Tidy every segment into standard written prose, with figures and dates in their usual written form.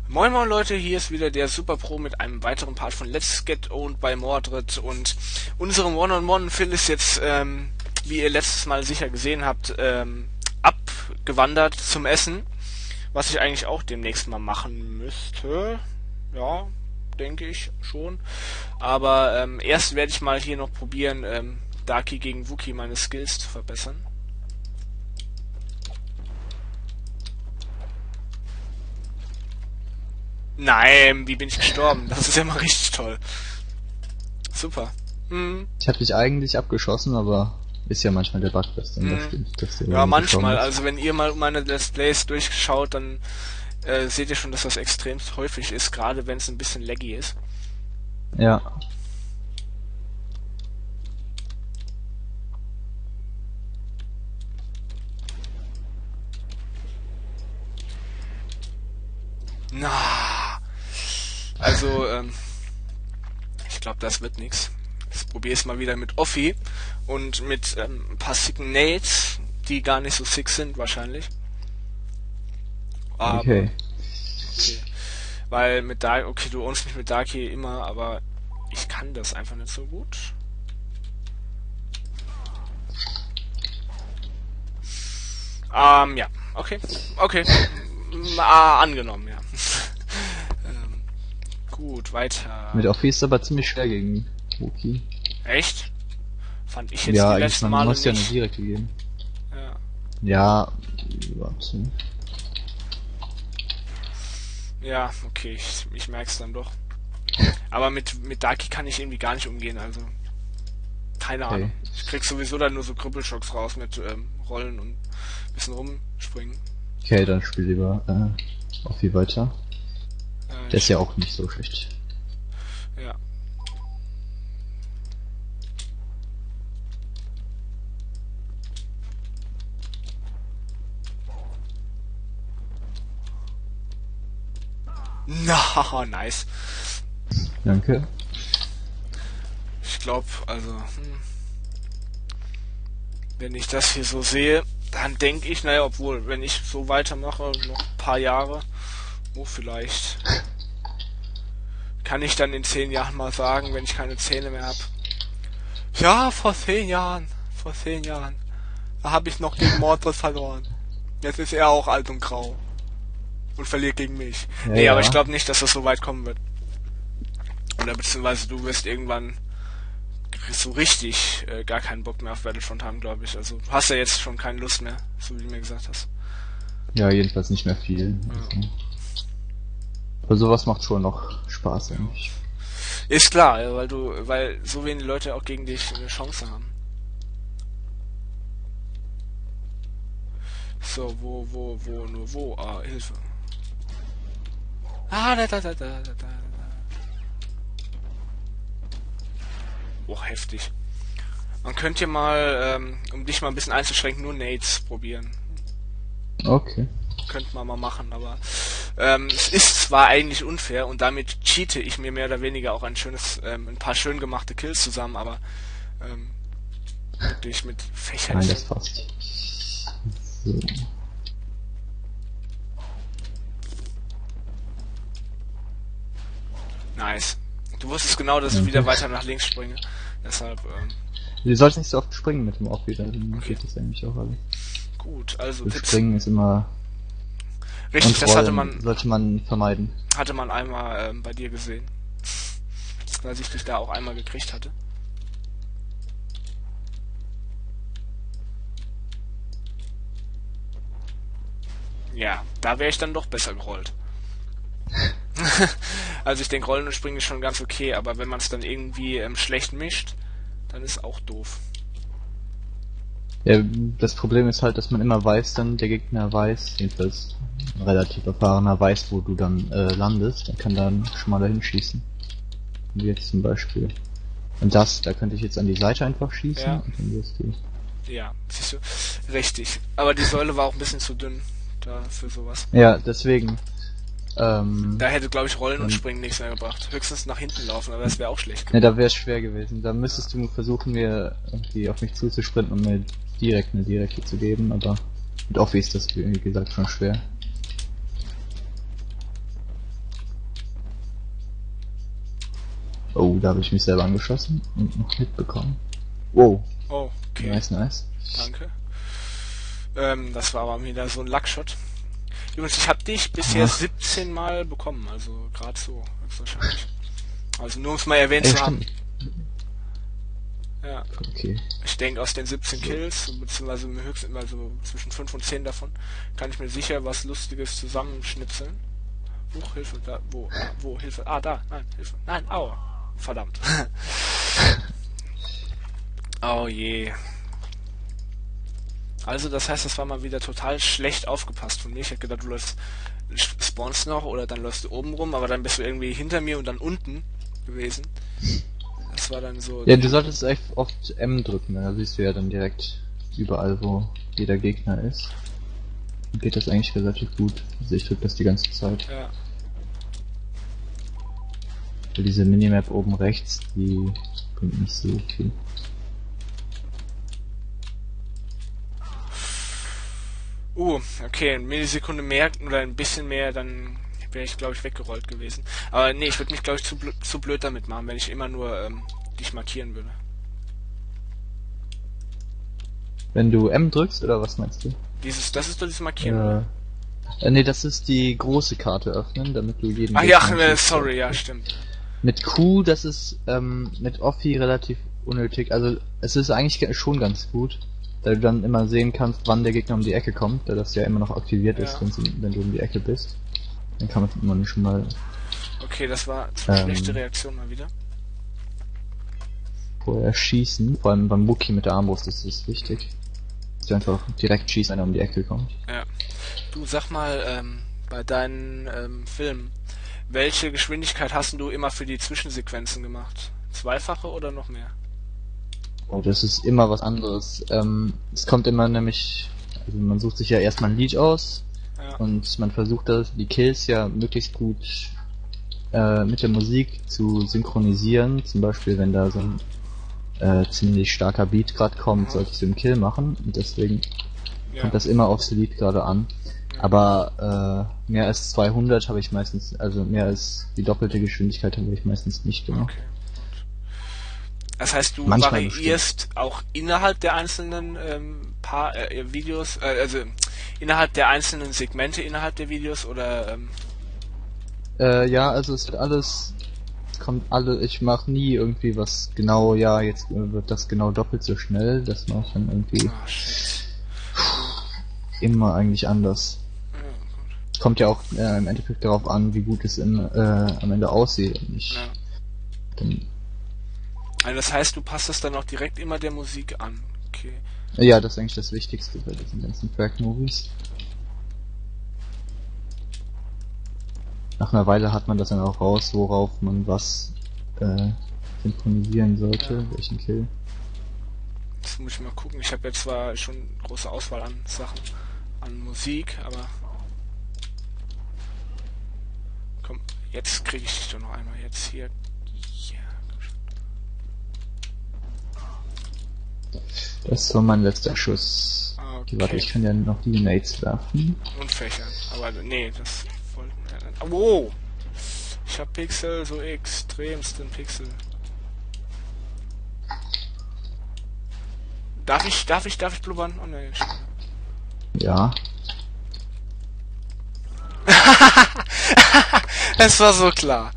Moin moin Leute, hier ist wieder der Super Pro mit einem weiteren Part von Let's Get Owned by Mordred und unserem One-on-One Phil ist jetzt, wie ihr letztes Mal sicher gesehen habt, abgewandert zum Essen, was ich eigentlich auch demnächst mal machen müsste. Ja, denke ich schon. Aber erst werde ich mal hier noch probieren, Darky gegen Wookie meine Skills zu verbessern. Nein, wie bin ich gestorben? Das ist ja mal richtig toll. Super. Hm. Ich habe dich eigentlich abgeschossen, aber ist ja manchmal der Bug, dass dann da stimmt, dass der Ja, irgendwie gestorben manchmal. ist. Also wenn ihr mal meine Let's Plays durchschaut, dann seht ihr schon, dass das extremst häufig ist, gerade wenn es ein bisschen laggy ist. Ja. Na, also ich glaube, das wird nix. Ich probiere es mal wieder mit Offi und mit ein paar sicken Nades, die gar nicht so sick sind wahrscheinlich. Aber, Okay. okay. Weil mit Dark, okay, du ownst mich mit Darky immer, aber ich kann das einfach nicht so gut. Ja, okay. Okay. Angenommen, ja. Gut, weiter. Mit Offi ist aber ziemlich schwer gegen Wookie. Echt? Fand ich jetzt Ja, die eigentlich, letzten man Male muss ja eine nicht. direkte geben. Ja. Ja, warte. Ja, okay, ich merk's dann doch. Aber mit Darky kann ich irgendwie gar nicht umgehen, also. Keine Okay. Ahnung. Ich krieg sowieso dann nur so Krüppelschocks raus mit Rollen und bisschen rumspringen. Okay, dann spiel lieber Offi weiter. Der ist ja Ich- auch nicht so schlecht. Ja. Na, nice. Danke. Ich glaube, also, wenn ich das hier so sehe, dann denke ich, naja, obwohl, wenn ich so weitermache, noch ein paar Jahre, vielleicht kann ich dann in 10 Jahren mal sagen, wenn ich keine Zähne mehr habe. Ja, vor 10 Jahren, da habe ich noch gegen Mordred verloren. Jetzt ist er auch alt und grau und verliert gegen mich. Ja, Nee, aber ja. ich glaube nicht, dass das so weit kommen wird. Oder beziehungsweise du wirst irgendwann so richtig gar keinen Bock mehr auf Battlefront haben, glaube ich. Also du hast ja jetzt schon keine Lust mehr, so wie du mir gesagt hast. Ja, jedenfalls nicht mehr viel. Also. Aber sowas macht schon noch Spaß eigentlich. Ist klar, ja, weil so wenige Leute auch gegen dich eine Chance haben. So, wo? Ah, Hilfe. Da. Oh, heftig. Man könnte ja mal, um dich mal ein bisschen einzuschränken, nur Nades probieren. Okay. Könnte man mal machen, aber es ist zwar eigentlich unfair und damit cheate ich mir mehr oder weniger auch ein paar schön gemachte Kills zusammen, aber wirklich mit Fächern. Nein, das passt. So. Nice. Du wusstest genau, dass ich Danke. wieder weiter nach links springe. Deshalb, Du sollst nicht so oft springen mit dem Offi, dann Okay. geht das eigentlich auch alles. gut, also Das Tipps. Springen ist immer... Richtig, und das Rollen sollte man vermeiden. hatte man einmal bei dir gesehen. Weil ich dich da auch einmal gekriegt hatte. Ja, da wäre ich dann doch besser gerollt. Also ich denke, Rollen und Springen ist schon ganz okay, aber wenn man es dann irgendwie schlecht mischt, dann ist auch doof. Ja, das Problem ist halt, dass man immer weiß, dann der Gegner weiß, jedenfalls ein relativ erfahrener weiß, wo du dann landest, und kann dann schon mal dahin schießen. Wie jetzt zum Beispiel. Und da könnte ich jetzt an die Seite einfach schießen, Ja. und dann wirst du... Ja, siehst du. Richtig. Aber die Säule war auch ein bisschen zu dünn da für sowas. Ja, deswegen. Da hätte, glaube ich, Rollen und Und- Springen nichts mehr gebracht. Höchstens nach hinten laufen, aber das wäre auch schlecht. Ne, da wäre es schwer gewesen. Da müsstest du versuchen, mir irgendwie auf mich zuzusprinten und mir direkt eine Direkte zu geben, aber mit Offi ist das, wie gesagt, schon schwer. Oh, da habe ich mich selber angeschossen und noch mitbekommen. Wow, Oh, okay. nice. Danke. Das war aber wieder so ein Luckshot. Übrigens, ich habe dich bisher 17 Mal bekommen, also gerade so, wahrscheinlich. Also nur um es mal erwähnt zu haben. Ja. Okay. Ich denke, aus den 17 Kills, beziehungsweise höchstens immer so zwischen 5 und 10 davon, kann ich mir sicher was Lustiges zusammenschnipseln. Hilfe, da, wo, Hilfe, da, nein, Hilfe, nein, aua, verdammt. Oh je. Also, das heißt, das war mal wieder total schlecht aufgepasst von mir. Ich hätte gedacht, du spawnst noch oder dann läufst du oben rum, aber dann bist du irgendwie hinter mir und dann unten gewesen. Das war dann so... Ja, du solltest echt oft M drücken, da siehst du ja dann direkt überall, wo jeder Gegner ist. Dann geht das eigentlich relativ gut. Also ich drück das die ganze Zeit. Ja. Für diese Minimap oben rechts, die bringt nicht so viel. Okay, eine Millisekunde mehr oder ein bisschen mehr, dann wäre ich, glaube ich, weggerollt gewesen. Aber nee, ich würde mich, glaube ich, zu blöd damit machen, wenn ich immer nur dich markieren würde. Wenn du M drückst, oder was meinst du? Das ist doch dieses Markieren. Nee, das ist die große Karte öffnen, damit du jeden... Ach ja, sorry, ja, stimmt. Mit Q, das ist mit Offi relativ unnötig. Also es ist eigentlich schon ganz gut, da du dann immer sehen kannst, wann der Gegner um die Ecke kommt, da das ja immer noch aktiviert ist, wenn du um die Ecke bist. Dann kann man schon mal... Okay, das war eine schlechte Reaktion mal wieder. Vorher schießen, vor allem beim Wookie mit der Armbrust ist das wichtig. Dass du einfach direkt schießt, wenn er um die Ecke kommt. Ja. Du, sag mal, bei deinen Filmen, welche Geschwindigkeit hast du immer für die Zwischensequenzen gemacht? Zweifache oder noch mehr? Oh, das ist immer was anderes. Es kommt immer nämlich, also man sucht sich ja erstmal ein Lied aus und man versucht die Kills ja möglichst gut mit der Musik zu synchronisieren. Zum Beispiel, wenn da so ein ziemlich starker Beat gerade kommt, solltest du einen Kill machen und deswegen kommt das immer aufs Lied gerade an. Aber mehr als 200 habe ich meistens, also mehr als die doppelte Geschwindigkeit habe ich meistens nicht gemacht. Okay. Das heißt, du Manchmal variierst auch innerhalb der einzelnen Videos, also innerhalb der einzelnen Segmente innerhalb der Videos oder ja, also es wird alles, ich mache nie irgendwie was genau, ja, jetzt wird das genau doppelt so schnell, das mache ich dann irgendwie immer eigentlich anders. Kommt ja auch im Endeffekt darauf an, wie gut es am Ende aussieht und nicht. Also das heißt, du passt es dann auch direkt immer der Musik an. Okay. Ja, das ist eigentlich das Wichtigste bei diesen ganzen Track-Movies. Nach einer Weile hat man das dann auch raus, worauf man was synchronisieren sollte, welchen Kill. Das muss ich mal gucken. Ich habe jetzt zwar schon große Auswahl an Sachen, an Musik, aber komm, jetzt kriege ich dich doch noch einmal. Jetzt hier. Das war mein letzter Schuss. Okay. Warte, ich kann ja noch die Nades werfen. Und Fächern. Aber nee, das wollten wir dann. Wow! Ich hab Pixel, so extremsten Pixel. Darf ich blubbern? Oh ne. Ja. Es war so klar.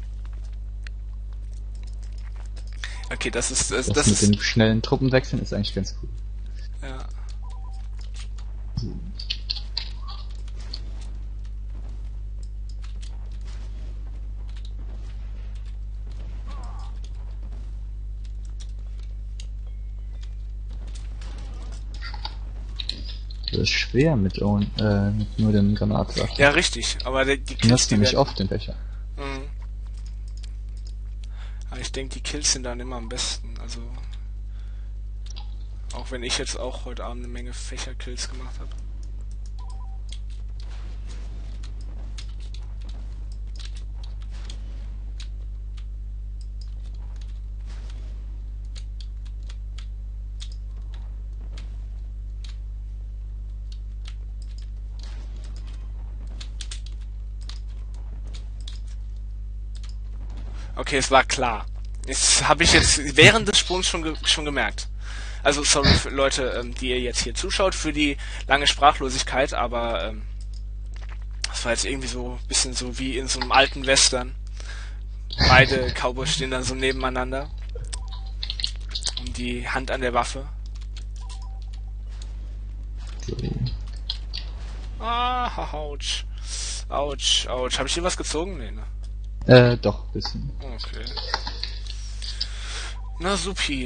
Okay, das mit den schnellen Truppenwechseln ist eigentlich ganz gut. Ja. Das ist schwer mit nur den Granatwerfer. Ja, richtig, aber die Kills, Kills, die nämlich oft den Becher. Aber ich denke, die Kills sind dann immer am besten. Also auch wenn ich jetzt auch heute Abend eine Menge Fächerkills gemacht habe. Okay, es war klar. Das habe ich jetzt während des Sprungs schon gemerkt. Also sorry für Leute, die ihr jetzt hier zuschaut, für die lange Sprachlosigkeit, aber das war jetzt irgendwie so ein bisschen so wie in so einem alten Western. Beide Cowboys stehen dann so nebeneinander und die Hand an der Waffe. Ah, ouch. Ouch, ouch. Habe ich hier was gezogen? Nee, ne? Doch, bisschen. Okay. Na supi.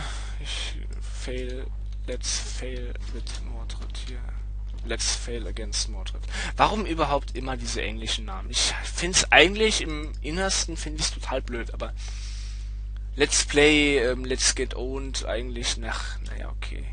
Let's fail with Mordred hier. Let's fail against Mordred. Warum überhaupt immer diese englischen Namen? Ich find's eigentlich im Innersten total blöd, aber Let's Play, Let's Get Owned eigentlich naja, okay.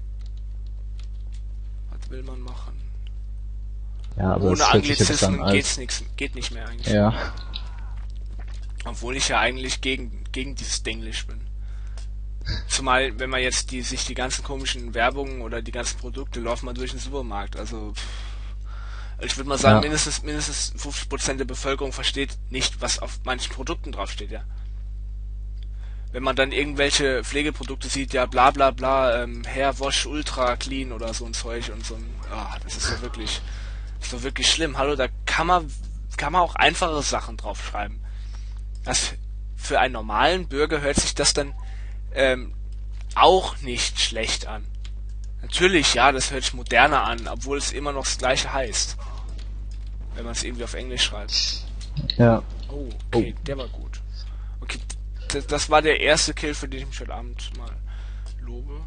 Was will man machen? Ja, aber ohne Anglizismen geht nicht mehr eigentlich. Ja. Obwohl ich ja eigentlich gegen dieses Denglisch bin. Zumal, wenn man jetzt sich die ganzen komischen Werbungen oder die ganzen Produkte laufen mal durch den Supermarkt. Also ich würde mal sagen, mindestens 50% der Bevölkerung versteht nicht, was auf manchen Produkten draufsteht, ja. Wenn man dann irgendwelche Pflegeprodukte sieht, ja bla bla bla, Hair Wash Ultra Clean oder so ein Zeug und so ein, das ist doch wirklich schlimm. Hallo, da kann man auch einfache Sachen draufschreiben. Das für einen normalen Bürger hört sich das dann auch nicht schlecht an. Natürlich, ja, das hört sich moderner an, obwohl es immer noch das gleiche heißt. Wenn man es irgendwie auf Englisch schreibt. Ja. Oh, okay, der war gut. Okay, das war der erste Kill, für den ich mich heute Abend mal lobe.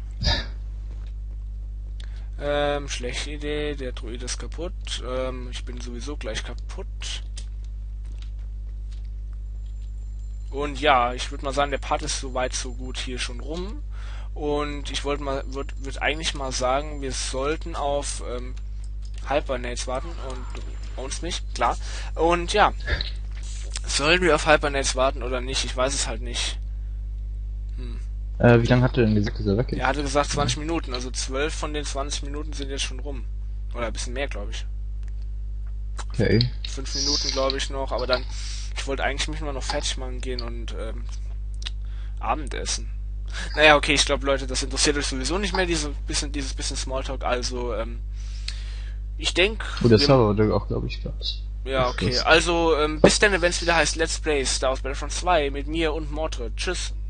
Schlechte Idee, der Druid ist kaputt. Ich bin sowieso gleich kaputt. Und ja, ich würde mal sagen, der Part ist soweit so gut hier schon rum. Und ich würde eigentlich mal sagen, wir sollten auf Hypernates warten und uns nicht, klar. Und ja, sollen wir auf Hypernates warten oder nicht? Ich weiß es halt nicht. Wie lange hat er denn gesagt, dass er weg ist? Er hatte gesagt 20 Minuten, also 12 von den 20 Minuten sind jetzt schon rum. Oder ein bisschen mehr, glaube ich. Okay. 5 Minuten, glaube ich, noch, aber dann ich wollte eigentlich mich nur noch fertig machen gehen und Abendessen. Naja, okay, ich glaube, Leute, das interessiert euch sowieso nicht mehr, dieses bisschen Smalltalk, also ich denke... Oh, der Server wurde auch, glaube ich, gerade. Ja, okay, also bis dann, wenn es wieder heißt Let's Play Star Wars Battlefront 2 mit mir und Mordred. Tschüss.